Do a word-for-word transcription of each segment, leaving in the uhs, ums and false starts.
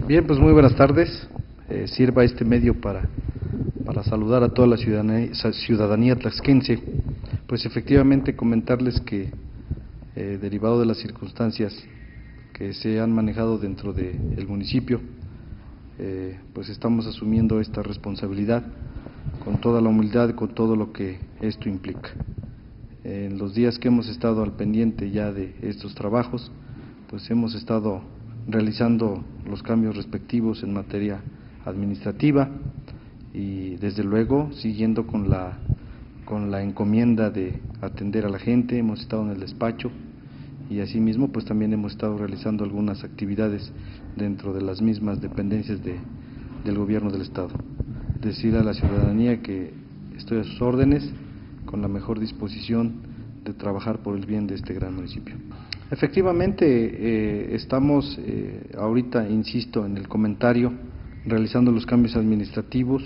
Bien, pues muy buenas tardes. Eh, sirva este medio para, para saludar a toda la ciudadanía, ciudadanía tlaxquense. Pues efectivamente comentarles que, eh, derivado de las circunstancias que se han manejado dentro del municipio, eh, pues estamos asumiendo esta responsabilidad con toda la humildad, con todo lo que esto implica. En los días que hemos estado al pendiente ya de estos trabajos, pues hemos estado realizando los cambios respectivos en materia administrativa y desde luego siguiendo con la, con la encomienda de atender a la gente. Hemos estado en el despacho y asimismo pues también hemos estado realizando algunas actividades dentro de las mismas dependencias de, del gobierno del estado. Decir a la ciudadanía que estoy a sus órdenes con la mejor disposición de trabajar por el bien de este gran municipio. Efectivamente, eh, estamos eh, ahorita, insisto, en el comentario, realizando los cambios administrativos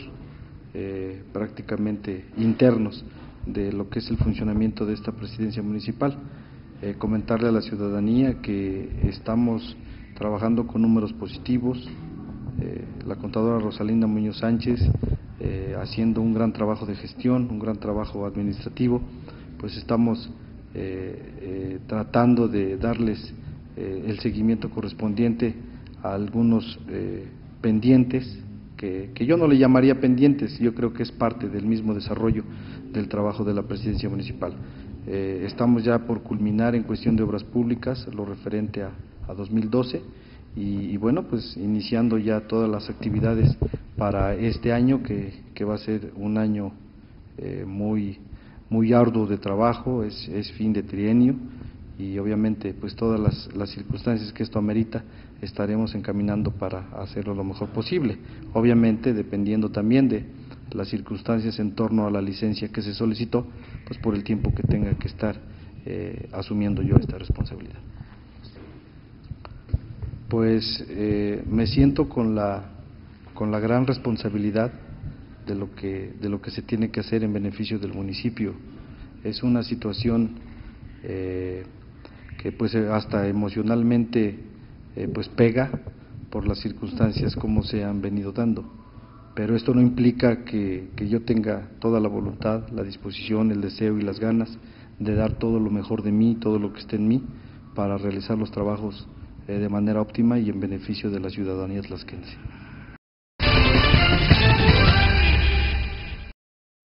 eh, prácticamente internos de lo que es el funcionamiento de esta presidencia municipal. Eh, comentarle a la ciudadanía que estamos trabajando con números positivos, eh, la contadora Rosalinda Muñoz Sánchez eh, haciendo un gran trabajo de gestión, un gran trabajo administrativo, pues estamos eh, eh, tratando de darles eh, el seguimiento correspondiente a algunos eh, pendientes, que, que yo no le llamaría pendientes, yo creo que es parte del mismo desarrollo del trabajo de la presidencia municipal. Eh, estamos ya por culminar en cuestión de obras públicas lo referente a, a dos mil doce y, y bueno, pues iniciando ya todas las actividades para este año que, que va a ser un año eh, muy muy arduo de trabajo, es, es fin de trienio y obviamente pues todas las, las circunstancias que esto amerita estaremos encaminando para hacerlo lo mejor posible, obviamente dependiendo también de las circunstancias en torno a la licencia que se solicitó, pues por el tiempo que tenga que estar eh, asumiendo yo esta responsabilidad. Pues eh, me siento con la, con la gran responsabilidad de lo que de lo que se tiene que hacer en beneficio del municipio. Es una situación eh, que pues hasta emocionalmente eh, pues pega por las circunstancias como se han venido dando, pero esto no implica que, que yo tenga toda la voluntad, la disposición, el deseo y las ganas de dar todo lo mejor de mí, todo lo que esté en mí para realizar los trabajos eh, de manera óptima y en beneficio de la ciudadanía tlaxquense.